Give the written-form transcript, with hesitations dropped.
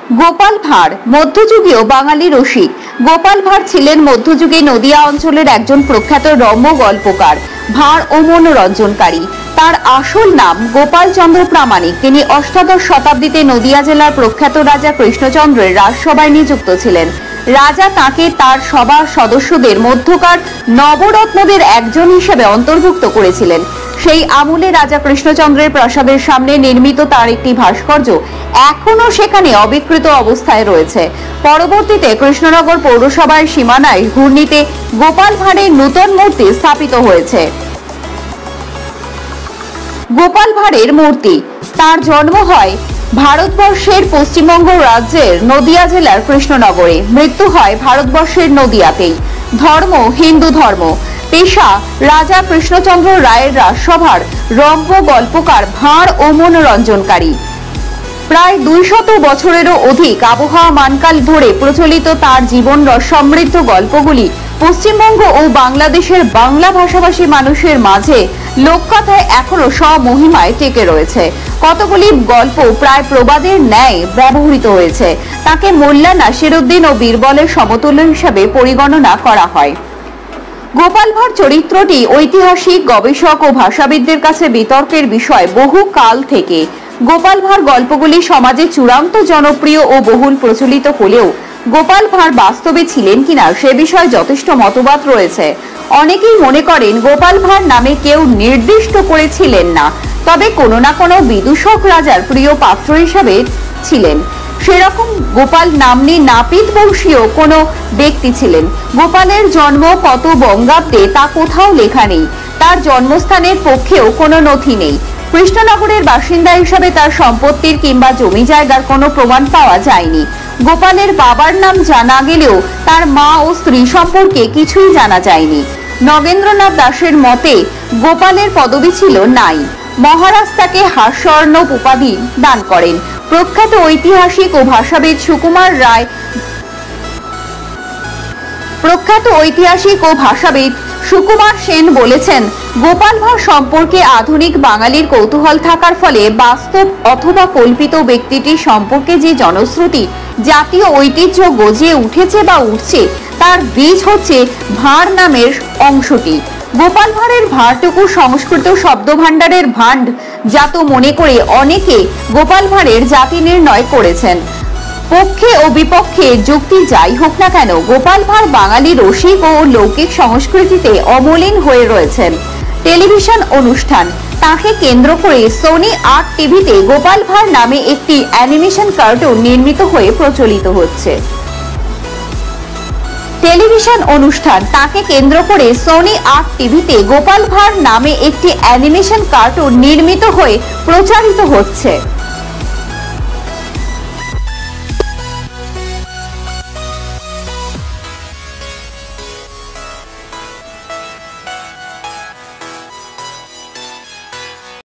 গোপাল ভাঁড় মধ্যযুগীয় বাঙালি রসিক। গোপাল ভাঁড় ছিলেন মধ্যযুগে নদিয়া অঞ্চলের একজন প্রখ্যাত রম্য গল্পকার, ভাঁড় ও মনোরঞ্জনকারী। তার আসল নাম গোপাল চন্দ্র প্রামাণিক। তিনি অষ্টাদশ শতাব্দীতে নদিয়া জেলার প্রখ্যাত রাজা কৃষ্ণচন্দ্রের রাজসভায় নিযুক্ত ছিলেন। রাজা তাকে তার সভার সদস্যদের মধ্যকার নবরত্নদের একজন হিসেবে অন্তর্ভুক্ত করেছিলেন। সেই আমলে রাজা কৃষ্ণচন্দ্রের প্রাসাদের সামনে নির্মিত তার একটি ভাস্কর্য এখনো সেখানে অবিকৃত অবস্থায় রয়েছে। পরবর্তীতে কৃষ্ণনগর পৌরসভার সীমানায় ঘূর্ণিতে গোপাল ভাঁড়ের নূতন মূর্তি স্থাপিত হয়েছে। গোপাল ভাঁড়ের মূর্তি। তার জন্ম হয় ভারতবর্ষের পশ্চিমবঙ্গ রাজ্যের নদিয়া জেলার কৃষ্ণনগরে। মৃত্যু হয় ভারতবর্ষের নদিয়াতেই। ধর্ম হিন্দু ধর্ম। পেশা রাজা কৃষ্ণচন্দ্র রায়ের রাজসভার রম্য গল্পকার, ভাঁড় ও মনোরঞ্জনকারী। প্রায় 200 বছরেরও অধিক আবহাওয়া মানকাল ধরে প্রচলিত তার জীবন রস সমৃদ্ধ গল্পগুলি পশ্চিমবঙ্গ ও বাংলাদেশের বাংলা ভাষাভাষী মানুষের মাঝে লোককথায় এখনো স্বমহিমায় টেকে রয়েছে। কতগুলি গল্প প্রায় প্রবাদের ন্যায় ব্যবহৃত হয়েছে। তাকে মোল্লা নাসিরউদ্দিন ও বীরবলের সমতুল্য হিসাবে পরিগণনা করা হয়। গোপাল ভাঁড় চরিত্রটি ঐতিহাসিক, গবেষক ও ভাষাবিদদের কাছে বিতর্কের বিষয় বহু কাল থেকে। গোপাল ভাঁড় গল্পগুলি সমাজে চূড়ান্ত জনপ্রিয় ও বহুল প্রচলিত হলেও গোপাল ভাঁড় বাস্তবে ছিলেন কিনা সে বিষয়ে যথেষ্ট মতবাদ রয়েছে। অনেকেই মনে করেন গোপাল ভাঁড় নামে কেউ নির্দিষ্ট করেছিলেন না, তবে কোনো না কোনো বিদূষক রাজার প্রিয় পাত্র হিসাবে ছিলেন। সেরকম গোপাল নাম্নী নাপিত বংশীয় কোনো ব্যক্তি ছিলেন। গোপালের জন্ম কত বঙ্গাব্দে তা কোথাও লেখা নেই। তার জন্মস্থানের পক্ষেও কোনো নথি নেই। কৃষ্ণনগরের বাসিন্দা হিসাবে তার সম্পত্তির কিংবা জমি জায়গার কোনো প্রমাণ পাওয়া যায়নি। গোপালের বাবার নাম জানা গেলেও তার মা ও স্ত্রী সম্পর্কে কিছুই জানা যায়নি। নগেন্দ্রনাথ দাসের মতে গোপালের পদবি ছিল নাই। মহারাজ তাকে হাস্যর্ণব উপাধি দান করেন। প্রখ্যাত ঐতিহাসিক ও ভাষাবিদ সুকুমার সেন বলেছেন, গোপাল ভাঁড় সম্পর্কে আধুনিক বাঙালির কৌতূহল থাকার ফলে বাস্তব অথবা কল্পিত ব্যক্তিটি সম্পর্কে যে জনশ্রুতি, জাতীয় ঐতিহ্য গজিয়ে উঠেছে বা উঠছে, তার বীজ হচ্ছে ভাঁড় নামের অংশটি। গোপাল ভাঁড়ের ভাঁড়টুকু সংস্কৃত শব্দভাণ্ডারের ভাণ্ড জাত মনে করে অনেকে গোপাল ভাঁড়ের জাতি নির্ণয় করেছেন। পক্ষে ও বিপক্ষে যুক্তি যাই হোক না কেন, গোপাল ভাঁড় বাঙালি রসিক ও লৌকিক সংস্কৃতিতে অমলিন হয়ে রয়েছেন। টেলিভিশন অনুষ্ঠান। তাকে কেন্দ্র করে সোনি 8 টিভিতে গোপাল ভাঁড় নামে একটি অ্যানিমেশন কার্টুন নির্মিত হয়ে প্রচলিত হচ্ছে। টেলিভিশন অনুষ্ঠান। তাকে কেন্দ্র করে সোনি 8 টিভিতে গোপাল ভাঁড় নামে একটি অ্যানিমেশন কার্টুন নির্মিত হয়ে প্রচারিত হচ্ছে।